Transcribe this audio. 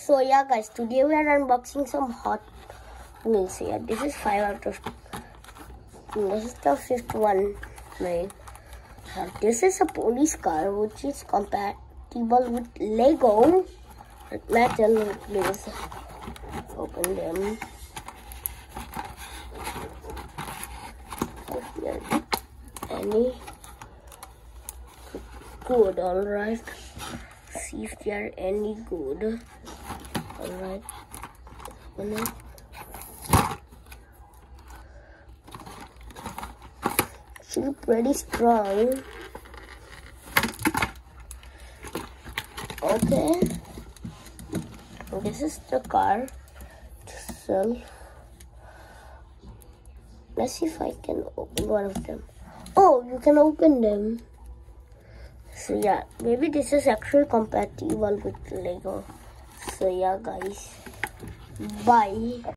So yeah guys, today we are unboxing some Hot Wheels. Yeah, this is 5 out of this is the fifth one. This is a police car which is compatible with Lego metal. Please open them. If there any good, alright. See if they are any good. Alright. Actually pretty strong. Okay. This is the car itself. Let's see if I can open one of them. Oh, you can open them. So yeah, maybe this is actually compatible with Lego. So yeah guys, bye.